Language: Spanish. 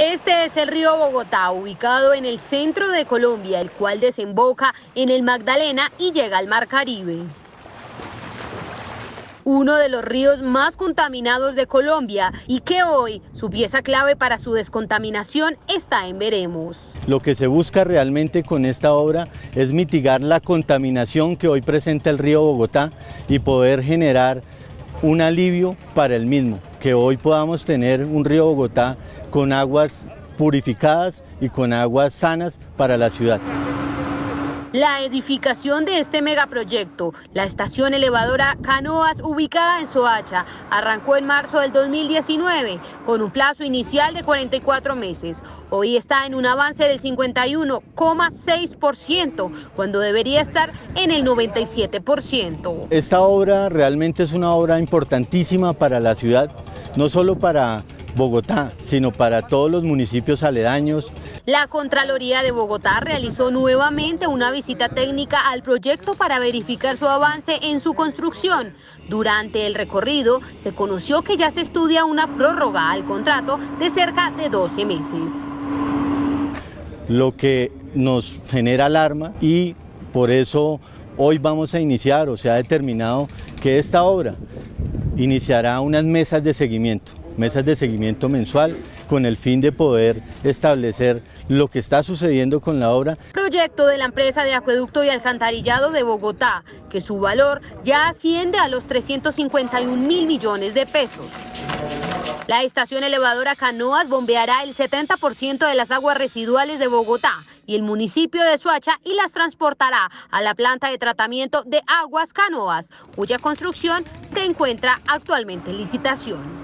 Este es el río Bogotá, ubicado en el centro de Colombia, el cual desemboca en el Magdalena y llega al Mar Caribe. Uno de los ríos más contaminados de Colombia y que hoy su pieza clave para su descontaminación está en veremos. Lo que se busca realmente con esta obra es mitigar la contaminación que hoy presenta el río Bogotá y poder generar un alivio para el mismo, que hoy podamos tener un río Bogotá con aguas purificadas y con aguas sanas para la ciudad. La edificación de este megaproyecto, la estación elevadora Canoas, ubicada en Soacha, arrancó en marzo del 2019 con un plazo inicial de 44 meses. Hoy está en un avance del 51,6%, cuando debería estar en el 97%. Esta obra realmente es una obra importantísima para la ciudad, no solo para Bogotá, sino para todos los municipios aledaños. La Contraloría de Bogotá realizó nuevamente una visita técnica al proyecto para verificar su avance en su construcción. Durante el recorrido se conoció que ya se estudia una prórroga al contrato de cerca de 12 meses. Lo que nos genera alarma y por eso hoy vamos a iniciar, o se ha determinado que esta obra iniciará unas mesas de seguimiento mensual con el fin de poder establecer lo que está sucediendo con la obra. Proyecto de la empresa de acueducto y alcantarillado de Bogotá, que su valor ya asciende a los 351.000 millones de pesos. La estación elevadora Canoas bombeará el 70% de las aguas residuales de Bogotá y el municipio de Soacha y las transportará a la planta de tratamiento de aguas Canoas, cuya construcción se encuentra actualmente en licitación.